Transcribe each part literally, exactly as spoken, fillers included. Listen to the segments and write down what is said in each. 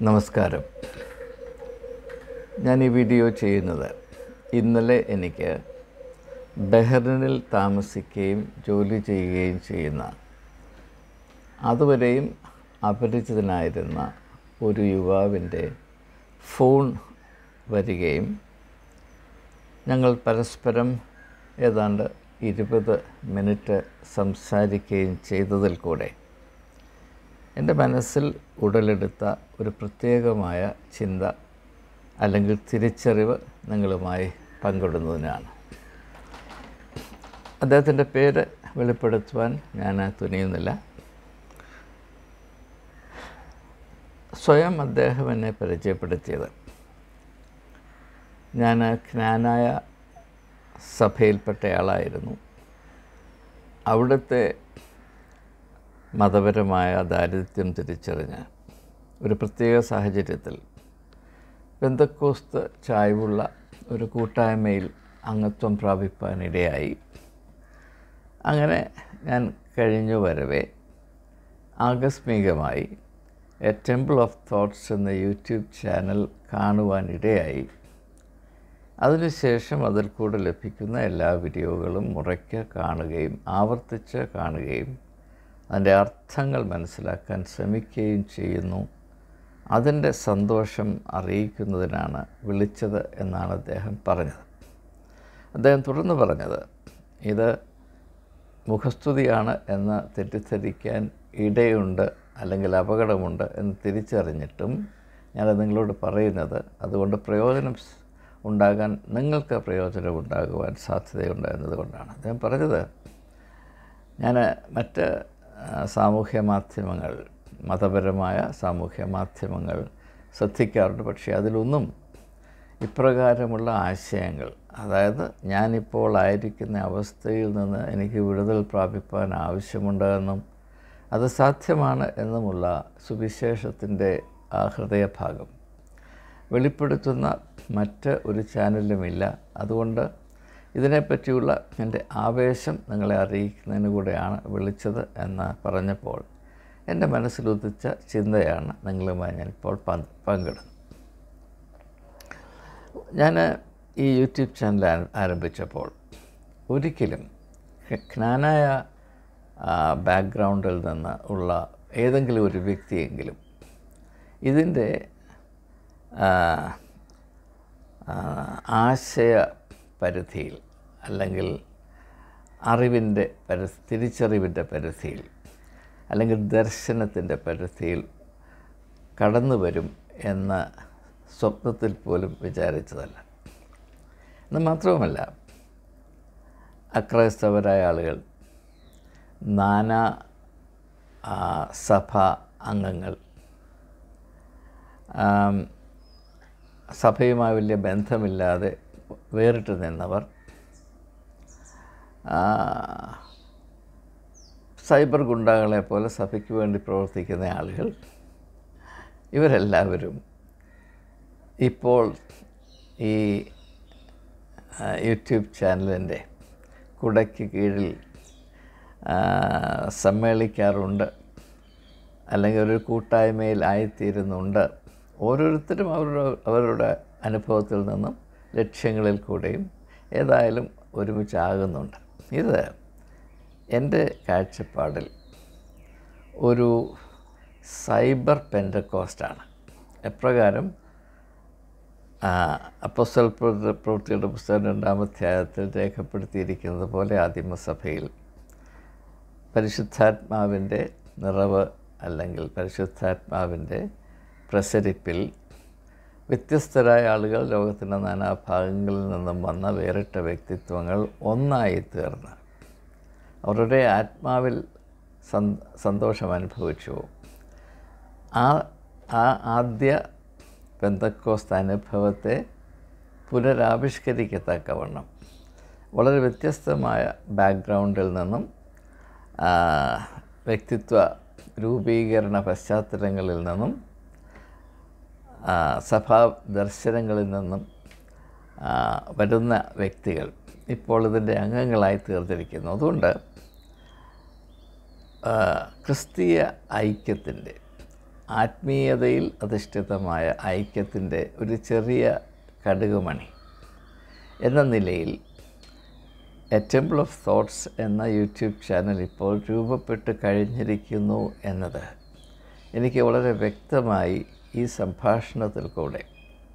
നമസ്കാരം. ഞാൻ ഈ വീഡിയോ ചെയ്യുന്നത് ഇന്നലെ എനിക്ക് ബഹ്റിനിൽ താമസിക്കുകയും ജോലി ചെയ്യുകയും ചെയ്യുന്ന അതുവരെയും അപരിചിതനായിരുന്ന ഒരു യുവാവിൻ്റെ ഫോൺ വരികയും ഞങ്ങൾ പരസ്പരം ഏതാണ്ട് ഇരുപത് മിനിറ്റ് സംസാരിക്കുകയും ചെയ്തതിൽ കൂടെ എൻ്റെ മനസ്സിൽ ഉടലെടുത്ത ഒരു പ്രത്യേകമായ ചിന്ത അല്ലെങ്കിൽ തിരിച്ചറിവ് നിങ്ങളുമായി പങ്കിടുന്നതിനാണ്. അദ്ദേഹത്തിൻ്റെ പേര് വെളിപ്പെടുത്തുവാൻ ഞാൻ തുനിയുന്നില്ല. സ്വയം അദ്ദേഹം എന്നെ പരിചയപ്പെടുത്തിയത് ഞാൻ ജ്ഞാനായ സഭയിൽപ്പെട്ടയാളായിരുന്നു. അവിടുത്തെ മതപരമായ ദാരിദ്ര്യം തിരിച്ചറിഞ്ഞ് ഒരു പ്രത്യേക സാഹചര്യത്തിൽ പെന്തക്കോസ്ത് ചായ്വുള്ള ഒരു കൂട്ടായ്മയിൽ അംഗത്വം പ്രാപിപ്പാനിടയായി. അങ്ങനെ ഞാൻ കഴിഞ്ഞു വരവേ ആകസ്മികമായി എ ടെമ്പിൾ ഓഫ് തോട്ട്സ് എന്ന യൂട്യൂബ് ചാനൽ കാണുവാനിടയായി. അതിനുശേഷം അതിൽ കൂടെ ലഭിക്കുന്ന എല്ലാ വീഡിയോകളും മുറയ്ക്ക് കാണുകയും ആവർത്തിച്ച് കാണുകയും അതിൻ്റെ അർത്ഥങ്ങൾ മനസ്സിലാക്കാൻ ശ്രമിക്കുകയും ചെയ്യുന്നു. അതിൻ്റെ സന്തോഷം അറിയിക്കുന്നതിനാണ് വിളിച്ചത് എന്നാണ് അദ്ദേഹം പറഞ്ഞത്. അദ്ദേഹം തുടർന്ന് പറഞ്ഞത്, ഇത് മുഖസ്തുതിയാണ് എന്ന് തെറ്റിദ്ധരിക്കാൻ ഇടയുണ്ട് അല്ലെങ്കിൽ അപകടമുണ്ട് എന്ന് തിരിച്ചറിഞ്ഞിട്ടും ഞാനത് നിങ്ങളോട് പറയുന്നത് അതുകൊണ്ട് പ്രയോജനം ഉണ്ടാകാൻ നിങ്ങൾക്ക് പ്രയോജനം ഉണ്ടാകുവാൻ സാധ്യതയുണ്ട് എന്നതുകൊണ്ടാണ്. അദ്ദേഹം പറഞ്ഞത്, ഞാൻ മറ്റ് സാമൂഹ്യ മാധ്യമങ്ങൾ മതപരമായ സാമൂഹ്യ മാധ്യമങ്ങൾ ശ്രദ്ധിക്കാറുണ്ട്. പക്ഷേ അതിലൊന്നും ഇപ്രകാരമുള്ള ആശയങ്ങൾ, അതായത് ഞാനിപ്പോൾ ആയിരിക്കുന്ന അവസ്ഥയിൽ നിന്ന് എനിക്ക് വിടുതൽ പ്രാപിപ്പാൻ ആവശ്യമുണ്ടെന്നും അത് സാധ്യമാണ് എന്നുമുള്ള സുവിശേഷത്തിൻ്റെ ആ ഹൃദയഭാഗം വെളിപ്പെടുത്തുന്ന മറ്റ് ഒരു ചാനലുമില്ല. അതുകൊണ്ട് ഇതിനെപ്പറ്റിയുള്ള എൻ്റെ ആവേശം നിങ്ങളെ അറിയിക്കുന്നതിന് കൂടെയാണ് വിളിച്ചത് എന്ന് പറഞ്ഞപ്പോൾ എൻ്റെ മനസ്സിലുദിച്ച ചിന്തയാണ് നിങ്ങളുമായി ഞാനിപ്പോൾ പങ്കിടുന്നത്. ഞാൻ ഈ യൂട്യൂബ് ചാനൽ ആരംഭിച്ചപ്പോൾ ഒരിക്കലും ജ്ഞാനായ ബാക്ക്ഗ്രൗണ്ടിൽ നിന്ന് ഉള്ള ഏതെങ്കിലും ഒരു വ്യക്തിയെങ്കിലും ഇതിൻ്റെ ആശയ പരിധിയിൽ അല്ലെങ്കിൽ അറിവിൻ്റെ പരി തിരിച്ചറിവിൻ്റെ പരിധിയിൽ അല്ലെങ്കിൽ ദർശനത്തിൻ്റെ പരിധിയിൽ കടന്നു വരും എന്ന സ്വപ്നത്തിൽ പോലും വിചാരിച്ചതല്ല. എന്ന് മാത്രവുമല്ല, അക്രൈസ്തവരായ ആളുകൾ, നാനാ സഭാ അംഗങ്ങൾ, സഭയുമായി വലിയ ബന്ധമില്ലാതെ വേറിട്ട് നിന്നവർ, സൈബർ ഗുണ്ടകളെ പോലെ സഭയ്ക്ക് വേണ്ടി പ്രവർത്തിക്കുന്ന ആളുകൾ, ഇവരെല്ലാവരും ഇപ്പോൾ ഈ യൂട്യൂബ് ചാനലിൻ്റെ കുടയ്ക്ക് കീഴിൽ സമ്മേളിക്കാറുണ്ട്, അല്ലെങ്കിൽ ഒരു കൂട്ടായ്മയിൽ ആയിത്തീരുന്നുണ്ട്. ഓരോരുത്തരും അവരുടെ അവരുടെ അനുഭവത്തിൽ നിന്നും ലക്ഷ്യങ്ങളിൽ കൂടെയും ഏതായാലും ഒരുമിച്ചാകുന്നുണ്ട്. ഇത് എൻ്റെ കാഴ്ചപ്പാടിൽ ഒരു സൈബർ പെന്തക്കോസ്റ്റാണ്. എപ്രകാരം അപ്പോസ്തല പ്രവൃത്തിയുടെ പുസ്തകം രണ്ടാം അധ്യായത്തിൽ രേഖപ്പെടുത്തിയിരിക്കുന്നത് പോലെ ആദിമസഭയിൽ പരിശുദ്ധാത്മാവിൻ്റെ നിറവ് അല്ലെങ്കിൽ പരിശുദ്ധാത്മാവിൻ്റെ പ്രസരിപ്പിൽ വ്യത്യസ്തരായ ആളുകൾ ലോകത്തിൻ്റെ നാനാഭാഗങ്ങളിൽ നിന്നും വന്ന വേറിട്ട വ്യക്തിത്വങ്ങൾ ഒന്നായി തീർന്ന് അവരുടെ ആത്മാവിൽ സന്തോഷം അനുഭവിച്ചു. ആ ആ ആദ്യ പെന്തക്കോസ്ത് അനുഭവത്തെ പുനരാവിഷ്കരിക്കത്തക്കവണ്ണം വളരെ വ്യത്യസ്തമായ ബാക്ക്ഗ്രൗണ്ടിൽ നിന്നും വ്യക്തിത്വ രൂപീകരണ പശ്ചാത്തലങ്ങളിൽ നിന്നും സഭാ ദർശനങ്ങളിൽ നിന്നും വരുന്ന വ്യക്തികൾ ഇപ്പോൾ ഇതിൻ്റെ അംഗങ്ങളായി തീർന്നിരിക്കുന്നു. അതുകൊണ്ട് ക്രിസ്തീയ ഐക്യത്തിൻ്റെ ആത്മീയതയിൽ അധിഷ്ഠിതമായ ഐക്യത്തിൻ്റെ ഒരു ചെറിയ കടുകുമണി എന്ന നിലയിൽ എ ടെമ്പിൾ ഓഫ് തോട്ട്സ് എന്ന യൂട്യൂബ് ചാനൽ ഇപ്പോൾ രൂപപ്പെട്ട് കഴിഞ്ഞിരിക്കുന്നു എന്നത് എനിക്ക് വളരെ വ്യക്തമായി ഈ സംഭാഷണത്തിൽ കൂടെ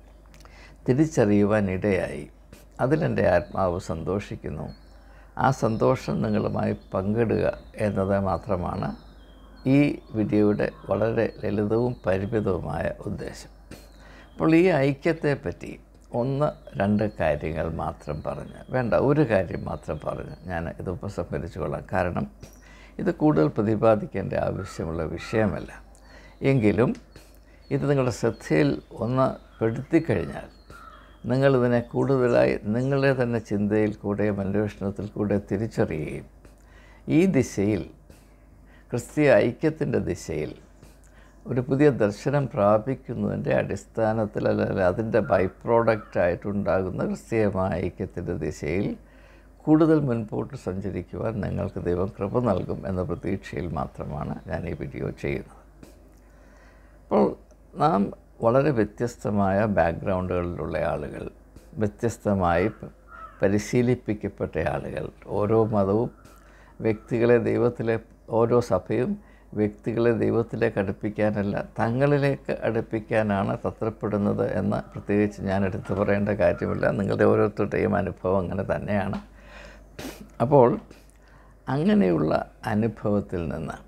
തിരിച്ചറിയുവാനിടയായി. അതിലെൻ്റെ ആത്മാവ് സന്തോഷിക്കുന്നു. ആ സന്തോഷം നിങ്ങളുമായി പങ്കിടുക എന്നത് മാത്രമാണ് ഈ വീഡിയോയുടെ വളരെ ലളിതവും പരിമിതവുമായ ഉദ്ദേശം. അപ്പോൾ ഈ ഐക്യത്തെപ്പറ്റി ഒന്ന് രണ്ട് കാര്യങ്ങൾ മാത്രം പറഞ്ഞ്, വേണ്ട ഒരു കാര്യം മാത്രം പറഞ്ഞ് ഞാൻ ഇത് ഉപസംഹരിച്ചു കൊള്ളാം. കാരണം ഇത് കൂടുതൽ പ്രതിപാദിക്കേണ്ട ആവശ്യമുള്ള വിഷയമല്ല. എങ്കിലും ഇത് നിങ്ങളുടെ ശ്രദ്ധയിൽ ഒന്ന് പെടുത്തിക്കഴിഞ്ഞാൽ നിങ്ങളിതിനെ കൂടുതലായി നിങ്ങളുടെ തന്നെ ചിന്തയിൽ കൂടെയും അന്വേഷണത്തിൽ കൂടെ തിരിച്ചറിയുകയും ഈ ദിശയിൽ, ക്രിസ്തീയ ഐക്യത്തിൻ്റെ ദിശയിൽ ഒരു പുതിയ ദർശനം പ്രാപിക്കുന്നതിൻ്റെ അടിസ്ഥാനത്തിൽ, അല്ലെങ്കിൽ അതിൻ്റെ ബൈ പ്രോഡക്റ്റായിട്ടുണ്ടാകുന്ന ക്രിസ്തീയമായ ഐക്യത്തിൻ്റെ ദിശയിൽ കൂടുതൽ മുൻപോട്ട് സഞ്ചരിക്കുവാൻ നിങ്ങൾക്ക് ദൈവം കൃപ നൽകും എന്ന പ്രതീക്ഷയിൽ മാത്രമാണ് ഞാൻ ഈ വീഡിയോ ചെയ്യുന്നത്. അപ്പോൾ നാം വളരെ വ്യത്യസ്തമായ ബാക്ക്ഗ്രൗണ്ടുകളിലുള്ള ആളുകൾ, വ്യത്യസ്തമായി പരിശീലിപ്പിക്കപ്പെട്ട ആളുകൾ, ഓരോ മതവും വ്യക്തികളെ ദൈവത്തിലെ, ഓരോ സഭയും വ്യക്തികളെ ദൈവത്തിലേക്ക് അടുപ്പിക്കാനല്ല തങ്ങളിലേക്ക് അടുപ്പിക്കാനാണ് തത്രപ്പെടുന്നത് എന്ന് പ്രത്യേകിച്ച് ഞാൻ എടുത്തു പറയേണ്ട കാര്യമില്ല. നിങ്ങളുടെ ഓരോരുത്തരുടെയും അനുഭവം അങ്ങനെ തന്നെയാണ്. അപ്പോൾ അങ്ങനെയുള്ള അനുഭവത്തിൽ നിന്ന്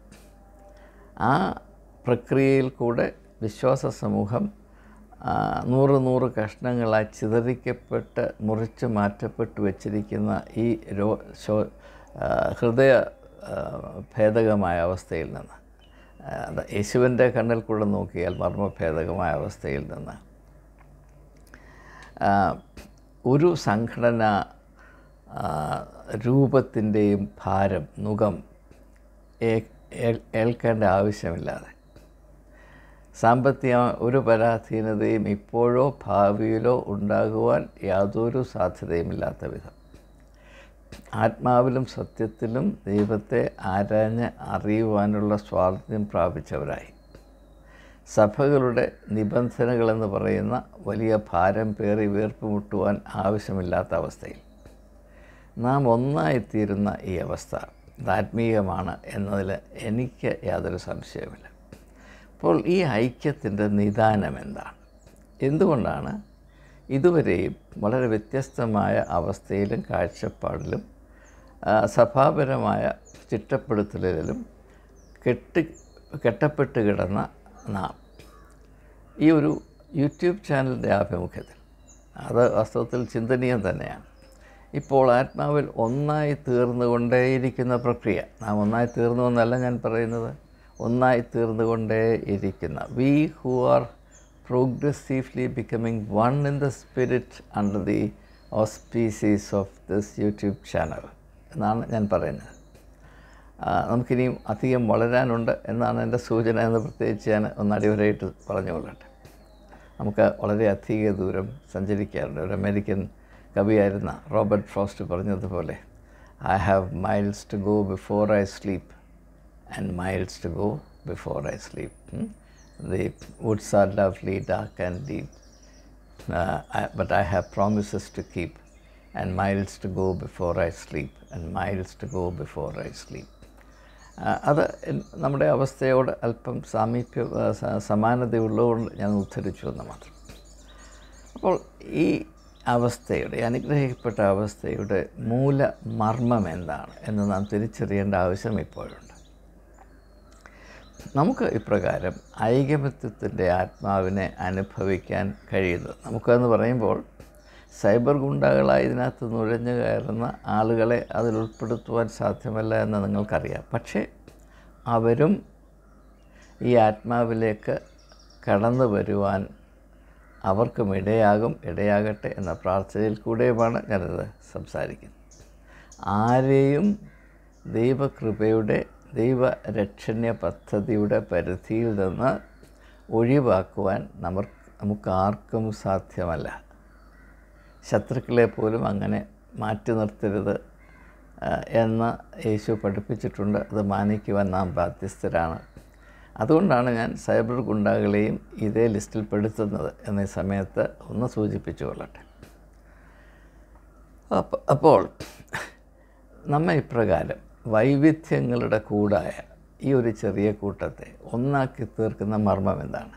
ആ പ്രക്രിയയിൽ കൂടെ വിശ്വാസ സമൂഹം നൂറ് നൂറ് കഷ്ണങ്ങളായി ചിതറിക്കപ്പെട്ട് മുറിച്ച് മാറ്റപ്പെട്ടു വച്ചിരിക്കുന്ന ഈ രോ ശോ ഹൃദയ ഭേദകമായ അവസ്ഥയിൽ നിന്ന്, യേശുവിൻ്റെ കണ്ണിൽ കൂടെ നോക്കിയാൽ മർമ്മഭേദകമായ അവസ്ഥയിൽ നിന്ന് ഒരു സംഘടന രൂപത്തിൻ്റെയും ഭാരം, നുകം ഏൽക്കേണ്ട ആവശ്യമില്ലാതെ, സാമ്പത്തിക ഒരു പരാധീനതയും ഇപ്പോഴോ ഭാവിയിലോ ഉണ്ടാകുവാൻ യാതൊരു സാധ്യതയുമില്ലാത്ത വിധം ആത്മാവിലും സത്യത്തിലും ദൈവത്തെ ആരാഞ്ഞ് അറിയുവാനുള്ള സ്വാതന്ത്ര്യം പ്രാപിച്ചവരായി, സഭകളുടെ നിബന്ധനകളെന്ന് പറയുന്ന വലിയ ഭാരം പേറി വീർപ്പുമുട്ടുവാൻ ആവശ്യമില്ലാത്ത അവസ്ഥയിൽ നാം ഒന്നായിത്തീരുന്ന ഈ അവസ്ഥ ആത്മീയമാണ് എന്നതിൽ എനിക്ക് യാതൊരു സംശയവുമില്ല. അപ്പോൾ ഈ ഐക്യത്തിൻ്റെ നിദാനം എന്താണ്? എന്തുകൊണ്ടാണ് ഇതുവരെയും വളരെ വ്യത്യസ്തമായ അവസ്ഥയിലും കാഴ്ചപ്പാടിലും സഭാപരമായ ചിട്ടപ്പെടുത്തലിലും കെട്ടി കെട്ടപ്പെട്ട് കിടന്ന നാം ഈ ഒരു യൂട്യൂബ് ചാനലിൻ്റെ ആഭിമുഖ്യത്തിൽ, അത് വാസ്തവത്തിൽ ചിന്തനീയം തന്നെയാണ്, ഇപ്പോൾ ആത്മാവിൽ ഒന്നായി തീർന്നുകൊണ്ടേയിരിക്കുന്ന പ്രക്രിയ, നാം ഒന്നായി തീർന്നു എന്നല്ല ഞാൻ പറയുന്നത്, ഒന്നായി തീർന്നുകൊണ്ടേയിരിക്കുന്ന, we who are progressively becoming one in the spirit under the auspices of this YouTube channel എന്നാണ് ഞാൻ പറയുന്നത്. നമുക്കിനിയും അധികം വളരാനുണ്ട് എന്നാണ് എൻ്റെ സൂചന എന്ന് പ്രത്യേകിച്ച് ഞാൻ ഒന്ന് അടിവരയിട്ട് പറഞ്ഞുകൊള്ളട്ടെ. നമുക്ക് വളരെ അധിക ദൂരം സഞ്ചരിക്കാറുണ്ട്. ഒരു അമേരിക്കൻ കവിയായിരുന്ന റോബർട്ട് ഫ്രോസ്റ്റ് പറഞ്ഞതുപോലെ, I have miles to go before I sleep and miles to go before I sleep. The woods are lovely, dark and deep, uh, I, but I have promises to keep, and miles to go before I sleep, and miles to go before I sleep. അത് നമ്മുടെ അവസ്ഥയോട് അല്പം സാമീപ്യ സമാനതയുള്ളതുകൊണ്ട് ഞാൻ ഉദ്ധരിച്ചു എന്ന് മാത്രം. അപ്പോൾ ഈ അവസ്ഥയുടെ, അനുഗ്രഹിക്കപ്പെട്ട അവസ്ഥയുടെ മൂല മർമ്മം എന്താണ് എന്ന് നാം തിരിച്ചറിയേണ്ട ആവശ്യം ഇപ്പോഴുണ്ട്. നമുക്ക് ഇപ്രകാരം ഐകമത്യത്തിൻ്റെ ആത്മാവിനെ അനുഭവിക്കാൻ കഴിയുന്നത്, നമുക്കെന്ന് പറയുമ്പോൾ സൈബർ ഗുണ്ടകളായി ഇതിനകത്ത് നുഴഞ്ഞു കയറുന്ന ആളുകളെ അതിൽ ഉൾപ്പെടുത്തുവാൻ സാധ്യമല്ല എന്ന് നിങ്ങൾക്കറിയാം. പക്ഷേ അവരും ഈ ആത്മാവിലേക്ക് കടന്നു വരുവാൻ അവർക്കും ഇടയാകും, ഇടയാകട്ടെ എന്ന പ്രാർത്ഥനയിൽ കൂടെയുമാണ് ഞാനത് സംസാരിക്കുന്നത്. ആരെയും ദൈവകൃപയുടെ, ദൈവരക്ഷണ്യ പദ്ധതിയുടെ പരിധിയിൽ നിന്ന് ഒഴിവാക്കുവാൻ നമുക്ക് നമുക്കാർക്കും സാധ്യമല്ല. ശത്രുക്കളെ പോലും അങ്ങനെ മാറ്റി നിർത്തരുത് എന്ന് യേശു പഠിപ്പിച്ചിട്ടുണ്ട്. അത് മാനിക്കുവാൻ നാം ബാധ്യസ്ഥരാണ്. അതുകൊണ്ടാണ് ഞാൻ സൈബർ ഗുണ്ടകളെയും ഇതേ ലിസ്റ്റിൽ പെടുത്തുന്നത് എന്ന സമയത്ത് ഒന്ന് സൂചിപ്പിച്ചു കൊള്ളട്ടെ. അപ്പോൾ നമ്മെ ഇപ്രകാരം വൈവിധ്യങ്ങളുടെ കൂടായ ഈ ഒരു ചെറിയ കൂട്ടത്തെ ഒന്നാക്കി തീർക്കുന്ന മർമ്മം എന്താണ്?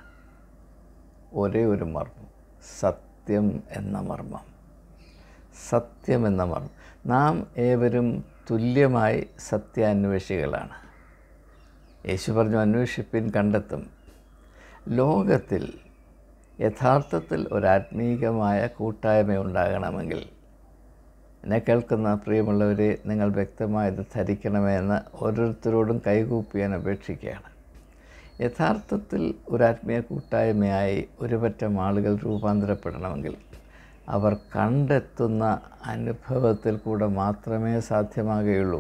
ഒരേ ഒരു മർമ്മം, സത്യം എന്ന മർമ്മം. സത്യം എന്ന മർമ്മം. നാം ഏവരും തുല്യമായി സത്യാന്വേഷികളാണ്. യേശു പറഞ്ഞു, അന്വേഷിപ്പിൻ കണ്ടെത്തും. ലോകത്തിൽ യഥാർത്ഥത്തിൽ ഒരാത്മീകമായ കൂട്ടായ്മ ഉണ്ടാകണമെങ്കിൽ എന്നെ കേൾക്കുന്ന പ്രിയമുള്ളവരെ, നിങ്ങൾ വ്യക്തമായത് ധരിക്കണമെന്ന് ഓരോരുത്തരോടും കൈകൂപ്പി ഞാൻ അപേക്ഷിക്കുകയാണ്. യഥാർത്ഥത്തിൽ ഒരാത്മീയ കൂട്ടായ്മയായി ഒരുപറ്റം ആളുകൾ രൂപാന്തരപ്പെടണമെങ്കിൽ അവർ കണ്ടെത്തുന്ന അനുഭവത്തിൽ കൂടെ മാത്രമേ സാധ്യമാകുകയുള്ളൂ.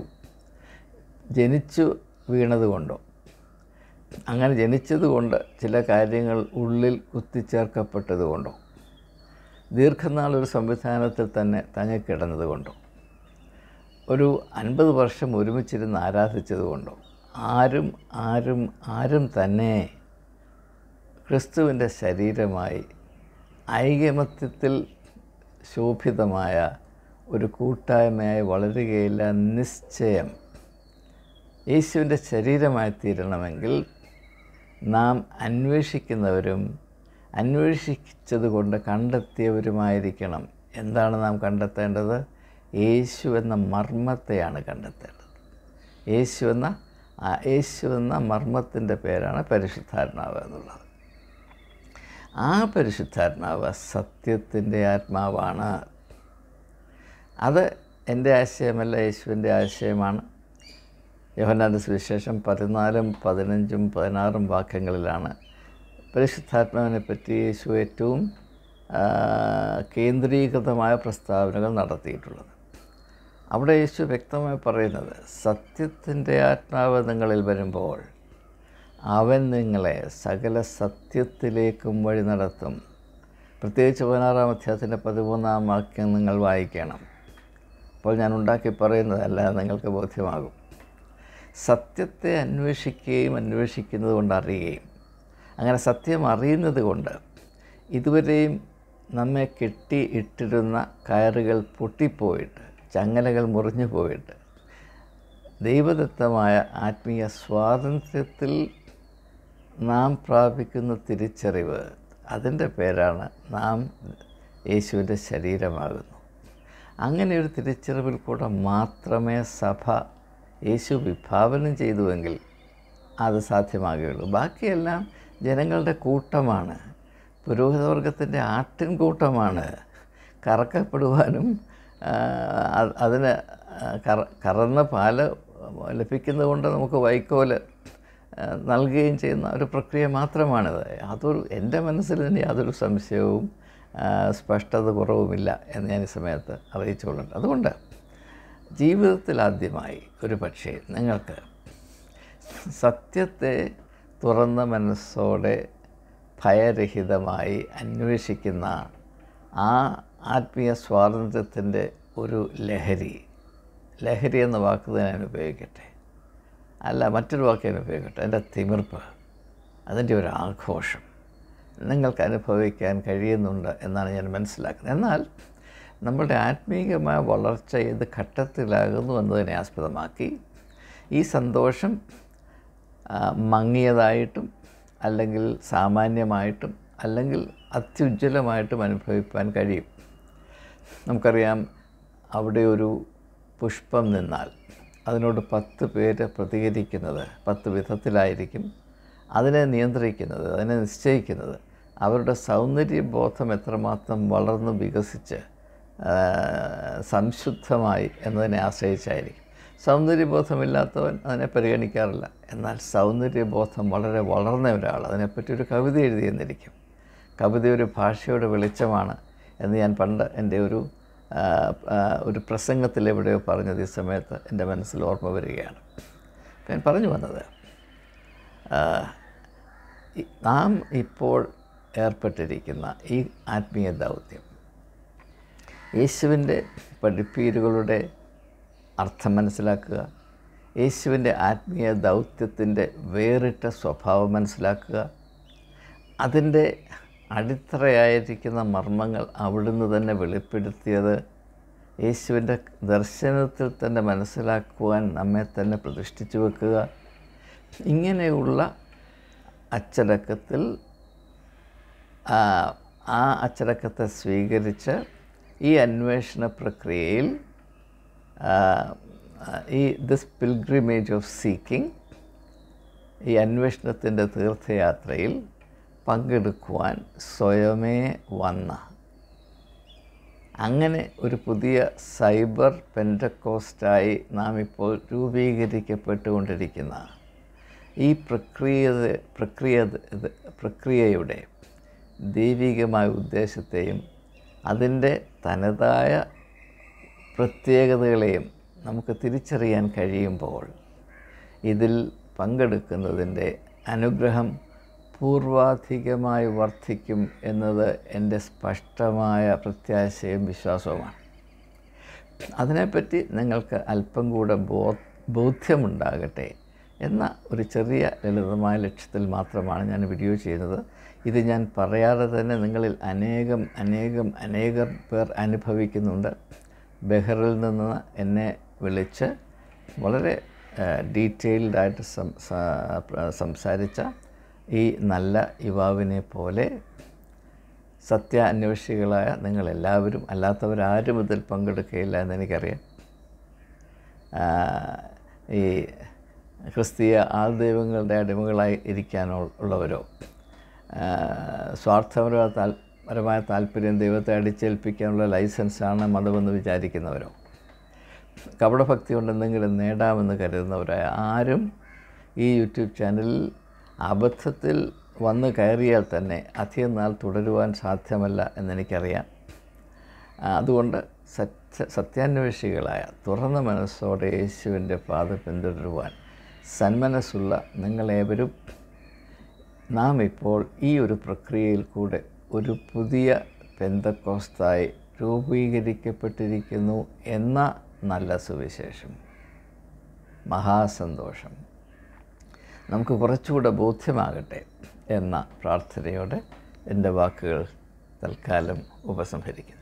ജനിച്ചു വീണതുകൊണ്ടോ അങ്ങനെ ജനിച്ചതുകൊണ്ട് ചില കാര്യങ്ങൾ ഉള്ളിൽ കുത്തിച്ചേർക്കപ്പെട്ടതുകൊണ്ടോ ദീർഘനാളൊരു സംവിധാനത്തിൽ തന്നെ തങ്ങിക്കിടന്നതുകൊണ്ടോ ഒരു അൻപത് വർഷം ഒരുമിച്ചിരുന്ന് ആരാധിച്ചതുകൊണ്ടോ ആരും ആരും ആരും തന്നെ ക്രിസ്തുവിൻ്റെ ശരീരമായി ഐകമത്യത്തിൽ ശോഭിതമായ ഒരു കൂട്ടായ്മയായി വളരുകയില്ല. നിശ്ചയം യേശുവിൻ്റെ ശരീരമായി തീരണമെങ്കിൽ നാം അന്വേഷിക്കുന്നവരും അന്വേഷിച്ചതുകൊണ്ട് കണ്ടെത്തിയവരുമായിരിക്കണം. എന്താണ് നാം കണ്ടെത്തേണ്ടത്? യേശു എന്ന മർമ്മത്തെയാണ് കണ്ടെത്തേണ്ടത്. യേശു എന്ന യേശു എന്ന മർമ്മത്തിൻ്റെ പേരാണ് പരിശുദ്ധാത്മാവ് എന്നുള്ളത്. ആ പരിശുദ്ധാത്മാവ് സത്യത്തിൻ്റെ ആത്മാവാണ്. അത് എൻ്റെ ആശയമല്ല, യേശുവിൻ്റെ ആശയമാണ്. യോഹന്നാൻ്റെ സുവിശേഷം പതിനാലും പതിനഞ്ചും പതിനാറും വാക്യങ്ങളിലാണ് പരിശുദ്ധാത്മാവിനെ പറ്റി യേശു ഏറ്റവും കേന്ദ്രീകൃതമായ പ്രസ്താവനകൾ നടത്തിയിട്ടുള്ളത്. അവിടെ യേശു വ്യക്തമായി പറയുന്നത്, സത്യത്തിൻ്റെ ആത്മാവ് നിങ്ങളിൽ വരുമ്പോൾ അവൻ നിങ്ങളെ സകല സത്യത്തിലേക്കും വഴി നടത്തും. പ്രത്യേകിച്ച് പതിനാറാം അധ്യായത്തിൻ്റെ പതിമൂന്നാം വാക്യം നിങ്ങൾ വായിക്കണം. അപ്പോൾ ഞാൻ ഉണ്ടാക്കി പറയുന്നതല്ല, നിങ്ങൾക്ക് ബോധ്യമാകും. സത്യത്തെ അന്വേഷിക്കുകയും അന്വേഷിക്കുന്നത് കൊണ്ട് അറിയുകയും, അങ്ങനെ സത്യം അറിയുന്നത് കൊണ്ട് ഇതുവരെയും നമ്മെ കെട്ടി ഇട്ടിരുന്ന കയറുകൾ പൊട്ടിപ്പോയിട്ട്, ചങ്ങലകൾ മുറിഞ്ഞു പോയിട്ട് ദൈവദത്തമായ ആത്മീയ സ്വാതന്ത്ര്യത്തിൽ നാം പ്രാപിക്കുന്ന തിരിച്ചറിവ്, അതിൻ്റെ പേരാണ് നാം യേശുവിൻ്റെ ശരീരമാകുന്നു. അങ്ങനെ ഒരു തിരിച്ചറിവിൽ കൂടെ മാത്രമേ സഭ യേശു വിഭാവനം ചെയ്തുവെങ്കിൽ അത് സാധ്യമാകുകയുള്ളൂ. ബാക്കിയെല്ലാം ജനങ്ങളുടെ കൂട്ടമാണ്, പുരോഹിതവർഗത്തിൻ്റെ ആട്ടിൻകൂട്ടമാണ്. കറക്കപ്പെടുവാനും അതിന് കറ കറന്ന പാല് ലഭിക്കുന്നതുകൊണ്ട് നമുക്ക് വൈക്കോല് നൽകുകയും ചെയ്യുന്ന ഒരു പ്രക്രിയ മാത്രമാണിത്. അതൊരു എൻ്റെ മനസ്സിൽ തന്നെ യാതൊരു സംശയവും സ്പഷ്ടത കുറവുമില്ല എന്ന് ഞാൻ ഈ സമയത്ത് അറിയിച്ചുകൊള്ളുന്നുണ്ട്. അതുകൊണ്ട് ജീവിതത്തിൽ ആദ്യമായി ഒരു പക്ഷേ നിങ്ങൾക്ക് സത്യത്തെ തുറന്ന മനസ്സോടെ ഭയരഹിതമായി അന്വേഷിക്കുന്ന ആ ആത്മീയ സ്വാതന്ത്ര്യത്തിൻ്റെ ഒരു ലഹരി, ലഹരി എന്ന വാക്ക് ഞാൻ ഉപയോഗിക്കട്ടെ, അല്ല മറ്റൊരു വാക്ക് ഞാൻ ഉപയോഗിക്കട്ടെ, അതിൻ്റെ തിമിർപ്പ്, അതിൻ്റെ ഒരു ആഘോഷം നിങ്ങൾക്ക് അനുഭവിക്കാൻ കഴിയുന്നുണ്ട് എന്നാണ് ഞാൻ മനസ്സിലാക്കുന്നത്. എന്നാൽ നമ്മുടെ ആത്മീയമായ വളർച്ച ഏത് ഘട്ടത്തിലാകുന്നു എന്നതിനെ ആസ്പദമാക്കി ഈ സന്തോഷം മങ്ങിയതായിട്ടും അല്ലെങ്കിൽ സാമാന്യമായിട്ടും അല്ലെങ്കിൽ അത്യുജ്വലമായിട്ടും അനുഭവിക്കാൻ കഴിയും. നമുക്കറിയാം, അവിടെ ഒരു പുഷ്പം നിന്നാൽ അതിനോട് പത്ത് പേര് പ്രതികരിക്കുന്നത് പത്ത് വിധത്തിലായിരിക്കും. അതിനെ നിയന്ത്രിക്കുന്നത്, അതിനെ നിശ്ചയിക്കുന്നത് അവരുടെ സൗന്ദര്യബോധം എത്രമാത്രം വളർന്ന് വികസിച്ച് സംശുദ്ധമായി എന്നതിനെ ആശ്രയിച്ചായിരിക്കും. സൗന്ദര്യബോധമില്ലാത്തവൻ അതിനെ പരിഗണിക്കാറില്ല. എന്നാൽ സൗന്ദര്യബോധം വളരെ വളർന്ന ഒരാൾ അതിനെപ്പറ്റി ഒരു കവിത എഴുതിയെന്നിരിക്കും. കവിത ഒരു ഭാഷയുടെ വെളിച്ചമാണ് എന്ന് ഞാൻ പണ്ട് എൻ്റെ ഒരു ഒരു പ്രസംഗത്തിൽ എവിടെയോ പറഞ്ഞത് ഈ സമയത്ത് എൻ്റെ മനസ്സിൽ ഓർമ്മ വരികയാണ്. ഞാൻ പറഞ്ഞു വന്നത്, നാം ഇപ്പോൾ ഏർപ്പെട്ടിരിക്കുന്ന ഈ ആത്മീയ ദൗത്യം യേശുവിൻ്റെ പഠിപ്പീരുകളുടെ അർത്ഥം മനസ്സിലാക്കുക, യേശുവിൻ്റെ ആത്മീയ ദൗത്യത്തിൻ്റെ വേറിട്ട സ്വഭാവം മനസ്സിലാക്കുക. അതിൻ്റെ അടിത്തറയായിരിക്കുന്ന മർമ്മങ്ങൾ അവിടുന്ന് തന്നെ വെളിപ്പെടുത്തിയത് യേശുവിൻ്റെ ദർശനത്തിൽ തന്നെ മനസ്സിലാക്കുവാൻ നമ്മെ തന്നെ പ്രതിഷ്ഠിച്ചു വെക്കുക. ഇങ്ങനെയുള്ള അച്ചടക്കത്തിൽ ആ അച്ചടക്കത്തെ സ്വീകരിച്ച് ഈ അന്വേഷണ പ്രക്രിയയിൽ ഈ ദിസ് പിൽഗ്രിമേജ് ഓഫ് സീക്കിംഗ്, ഈ അന്വേഷണത്തിൻ്റെ തീർത്ഥയാത്രയിൽ പങ്കെടുക്കുവാൻ സ്വയമേ വന്ന, അങ്ങനെ ഒരു പുതിയ സൈബർ പെൻറ്റക്കോസ്റ്റായി നാം ഇപ്പോൾ രൂപീകരിക്കപ്പെട്ടുകൊണ്ടിരിക്കുന്ന ഈ പ്രക്രിയ പ്രക്രിയ പ്രക്രിയയുടെ ദൈവികമായ ഉദ്ദേശത്തെയും അതിൻ്റെ തനതായ പ്രത്യേകതകളെയും നമുക്ക് തിരിച്ചറിയാൻ കഴിയുമ്പോൾ ഇതിൽ പങ്കെടുക്കുന്നതിൻ്റെ അനുഗ്രഹം പൂർവാധികമായി വർദ്ധിക്കും എന്നത് എൻ്റെ സ്പഷ്ടമായ പ്രത്യാശയും വിശ്വാസവുമാണ്. അതിനെപ്പറ്റി നിങ്ങൾക്ക് അല്പം കൂടെ ബോ ബോധ്യമുണ്ടാകട്ടെ എന്ന ഒരു ചെറിയ ലളിതമായ ലക്ഷ്യത്തിൽ മാത്രമാണ് ഞാൻ വീഡിയോ ചെയ്യുന്നത്. ഇത് ഞാൻ പറയാതെ തന്നെ നിങ്ങളിൽ അനേകം അനേകം അനേകം പേർ അനുഭവിക്കുന്നുണ്ട്. ബഹറിൽ നിന്ന് എന്നെ വിളിച്ച് വളരെ ഡീറ്റെയിൽഡായിട്ട് സംസാരിച്ച ഈ നല്ല യുവാവിനെ പോലെ സത്യാന്വേഷികളായ നിങ്ങളെല്ലാവരും അല്ലാത്തവരാരും ഇതിൽ പങ്കെടുക്കുകയില്ല എന്നെനിക്കറിയാം. ഈ ക്രിസ്തീയ ആൾദൈവങ്ങളുടെ അടിമകളായി ഇരിക്കാനുള്ളവരോ സ്വാർത്ഥപരമായ താൽ പരമായ താല്പര്യം ദൈവത്തെ അടിച്ചേൽപ്പിക്കാനുള്ള ലൈസൻസാണ് മതമെന്ന് വിചാരിക്കുന്നവരോ കപടഭക്തി കൊണ്ട് എന്തെങ്കിലും നേടാമെന്ന് കരുതുന്നവരായ ആരും ഈ യൂട്യൂബ് ചാനലിൽ അബദ്ധത്തിൽ വന്ന് കയറിയാൽ തന്നെ അധികം നാൾ തുടരുവാൻ സാധ്യമല്ല എന്നെനിക്കറിയാം. അതുകൊണ്ട് സത്യ സത്യാന്വേഷികളായ തുറന്ന മനസ്സോടെ യേശുവിൻ്റെ പാത പിന്തുടരുവാൻ സന്മനസ്സുള്ള നിങ്ങളേവരും നാം ഇപ്പോൾ ഈ ഒരു പ്രക്രിയയിൽ കൂടെ ഒരു പുതിയ പെന്തക്കോസ്തായി രൂപീകരിക്കപ്പെട്ടിരിക്കുന്നു എന്ന നല്ല സുവിശേഷം, മഹാസന്തോഷം നമുക്ക് കുറച്ചുകൂടെ ബോധ്യമാകട്ടെ എന്ന പ്രാർത്ഥനയോടെ എൻ്റെ വാക്കുകൾ തൽക്കാലം ഉപസംഹരിക്കുന്നു.